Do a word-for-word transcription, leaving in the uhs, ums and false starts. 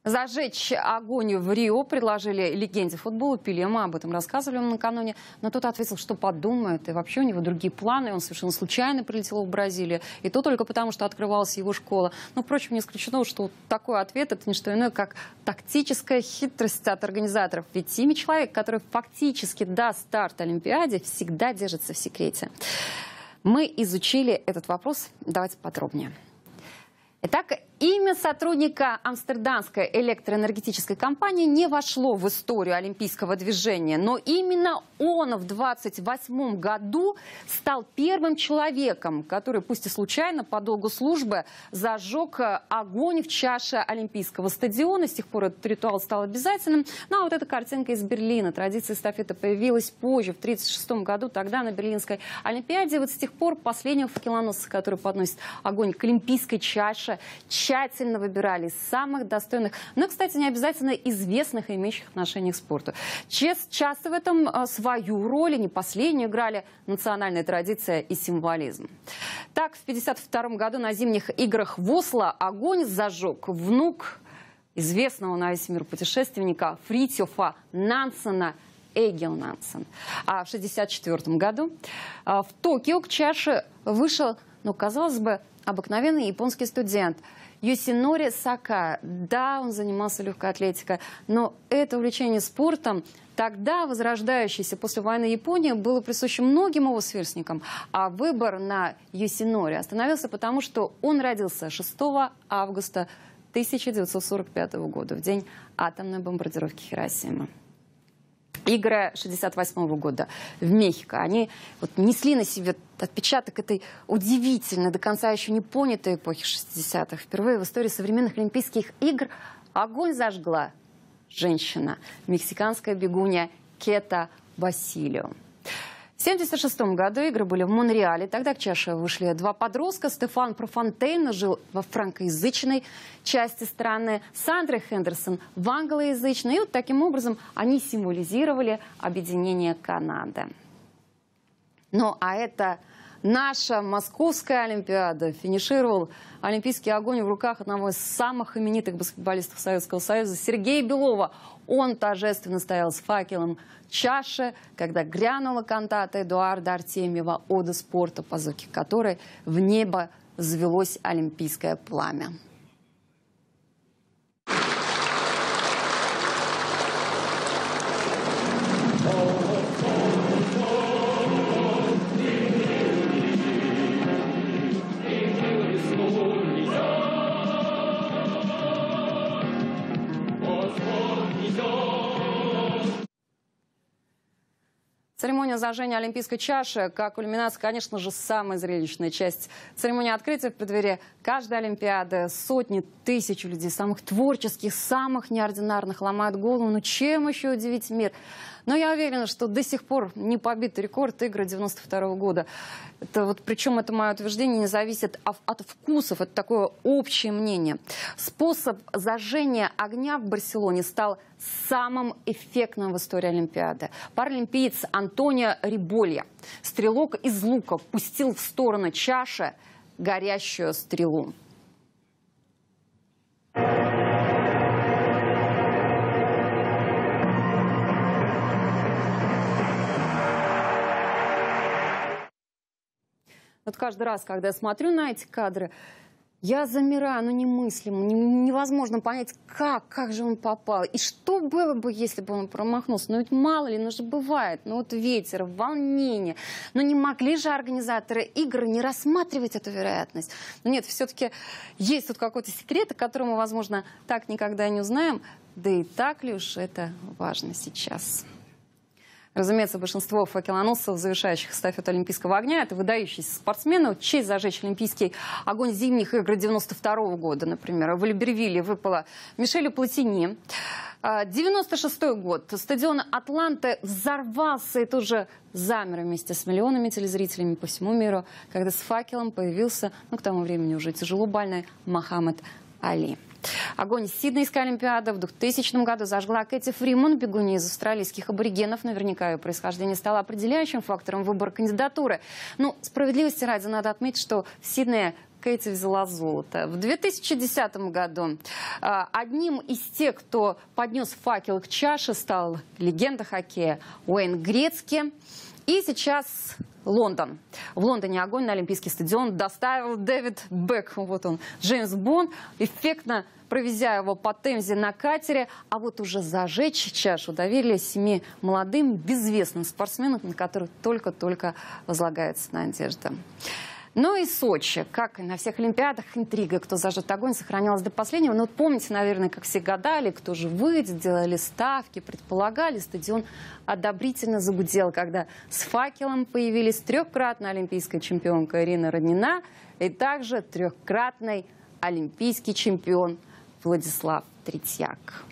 Зажечь огонь в Рио предложили легенде футбола Пеле. Мы об этом рассказывали накануне. Но тот ответил, что подумает. И вообще у него другие планы. Он совершенно случайно прилетел в Бразилию. И то только потому, что открывалась его школа. Но, впрочем, не исключено, что такой ответ – это не что иное, как тактическая хитрость от организаторов. Ведь имя человека, который фактически даст старт Олимпиаде, всегда держится в секрете. Мы изучили этот вопрос. Давайте подробнее. Итак, имя сотрудника Амстердамской электроэнергетической компании не вошло в историю олимпийского движения, но именно он в двадцать восьмом году стал первым человеком, который, пусть и случайно, по долгу службы зажег огонь в чаше Олимпийского стадиона. С тех пор этот ритуал стал обязательным. Ну а вот эта картинка из Берлина. Традиция эстафеты появилась позже, в тысяча девятьсот тридцать шестом году, тогда на Берлинской Олимпиаде. Вот с тех пор последнего факелоносца, который подносит огонь к олимпийской чаше, тщательно выбирали из самых достойных, но, кстати, не обязательно известных и имеющих отношение к спорту. Чес часто в этом свою роль, и не последнюю, играли национальная традиция и символизм. Так, в пятьдесят втором году на зимних играх в Осло огонь зажег внук известного на весь мир путешественника Фритьёфа Нансена Эгил Нансен. А в шестьдесят четвёртом году в Токио к чаше вышел, ну, казалось бы, обыкновенный японский студент Йосинори Сакая. Да, он занимался легкой атлетикой, но это увлечение спортом тогда возрождающейся после войны Японии было присуще многим его сверстникам. А выбор на Йосинори остановился потому, что он родился шестого августа тысяча девятьсот сорок пятого года, в день атомной бомбардировки Хиросимы. Игры шестьдесят восьмого года в Мехико, они вот несли на себе отпечаток этой удивительной, до конца еще не понятой эпохи шестидесятых. Впервые в истории современных Олимпийских игр огонь зажгла женщина, мексиканская бегунья Кета Басилио. В семьдесят шестом году игры были в Монреале. Тогда к чаше вышли два подростка. Стефан Профонтейн жил во франкоязычной части страны, Сандра Хендерсон в англоязычной. И вот таким образом они символизировали объединение Канады. Ну а это наша Московская Олимпиада. Финишировал олимпийский огонь в руках одного из самых именитых баскетболистов Советского Союза Сергея Белова. Он торжественно стоял с факелом чаши, когда грянула кантата Эдуарда Артемьева «Ода спорта», по звуке которой в небо взвелось олимпийское пламя. Церемония зажжения олимпийской чаши, как кульминация, конечно же, самая зрелищная часть. Церемония открытия в преддверии каждой Олимпиады. Сотни тысяч людей, самых творческих, самых неординарных, ломают голову. Ну чем еще удивить мир? Но я уверена, что до сих пор не побит рекорд игры девяносто второго года. Это вот, причем это мое утверждение не зависит от вкусов, это такое общее мнение. Способ зажжения огня в Барселоне стал самым эффектным в истории Олимпиады. Паралимпиец Антонио Риболья, стрелок из лука, пустил в сторону чаши горящую стрелу. Вот каждый раз, когда я смотрю на эти кадры, я замираю, ну немыслимо, невозможно понять, как, как же он попал. И что было бы, если бы он промахнулся? Ну ведь мало ли, ну же бывает, ну вот ветер, волнение. Но не могли же организаторы игр не рассматривать эту вероятность? Но нет, все-таки есть тут какой-то секрет, о котором мы, возможно, так никогда и не узнаем. Да и так ли уж это важно сейчас? Разумеется, большинство факелоносцев, завершающих эстафету олимпийского огня, это выдающиеся спортсмены. Честь зажечь олимпийский огонь зимних игр девяносто второго года, например, в Либервилле выпала Мишелю Платини. девяносто шестой год. Стадион Атланты взорвался и тут же замер вместе с миллионами телезрителями по всему миру, когда с факелом появился, ну, к тому времени уже тяжело больной, Мохаммед Али. Огонь Сиднейской Олимпиады в двухтысячном году зажгла Кэти Фриман, бегунья из австралийских аборигенов. Наверняка ее происхождение стало определяющим фактором выбора кандидатуры. Но справедливости ради надо отметить, что в Сиднее Кэти взяла золото. В две тысячи десятом году одним из тех, кто поднес факел к чаше, стал легенда хоккея Уэйн Грецки. И сейчас Лондон. В Лондоне огонь на Олимпийский стадион доставил Дэвид Бекхэм. Вот он, Джеймс Бонд, эффектно провезя его по Темзе на катере. А вот уже зажечь чашу доверили семи молодым, безвестным спортсменам, на которых только-только возлагается надежда. Ну и Сочи, как и на всех Олимпиадах, интрига, кто зажжет огонь, сохранялась до последнего. Но вот помните, наверное, как все гадали, кто же выйдет, делали ставки, предполагали. Стадион одобрительно загудел, когда с факелом появились трехкратная олимпийская чемпионка Ирина Роднина и также трехкратный олимпийский чемпион Владислав Третьяк.